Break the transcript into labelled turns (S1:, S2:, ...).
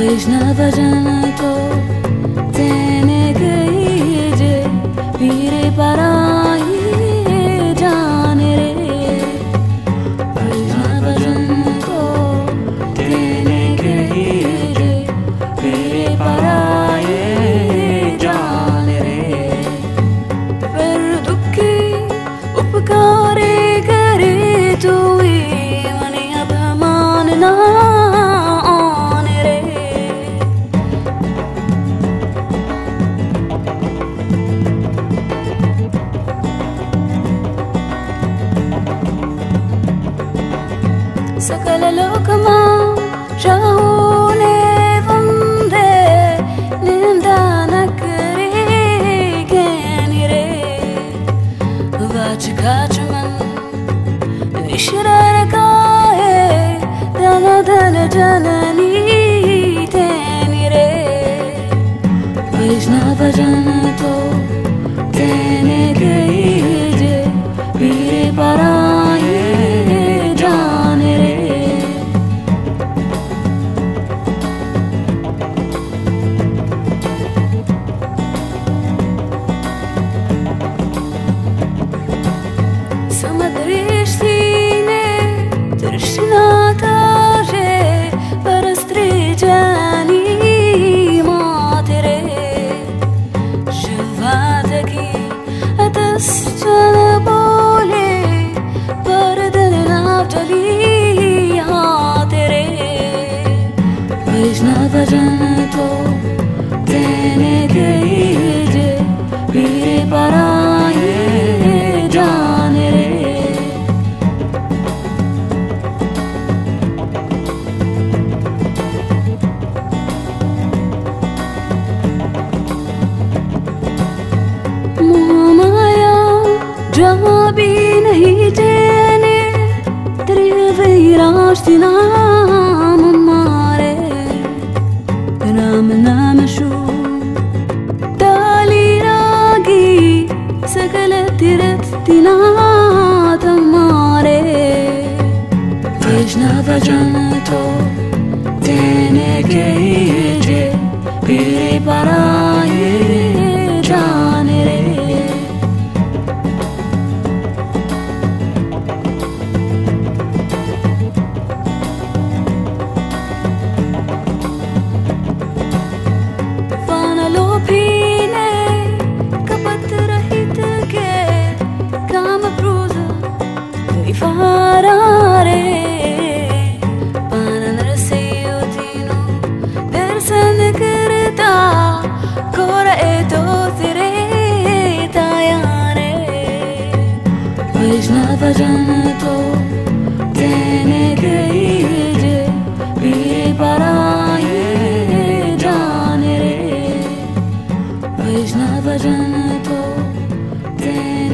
S1: वैष्णव जन तो तेने गई जे पीरे पराई जान रे। वैष्णव जन तो तेने गई जे पीरे पराई जान रे। पर दुखी उपकारे करे तू मने अभिमान ना सकल लोकमा शाहूने वंदे निंदा न करे ज्ञानी रे। वाच काच मन निश्रर काहे धन धन जननी तेनी रे। वैष्णव जन तो तेने गई जे पीरे पराई जान रे। समदृष्टिने तृष्णा ताजे परस्त्री जानी मात रे। शिवादगी अतश्चन बोले परदन नावली हाथ रे। वैष्णव जन तो तेने गई जे पीरे पराई जान रे। माया जहाँ भी नहीं जेने त्रिवैराष्टि नाम मारे। राम नाम शू डाली रागी सकल तीर्थ नाथ मारे। वैष्णव जन तो तेने गई जे पीरे पराई जान रे। Farare panandra se utino darsan karta kora eto tere tayare. Vaishnav Jan To तेने गई जे पीरे पराई जान रे। वैष्णव जन तो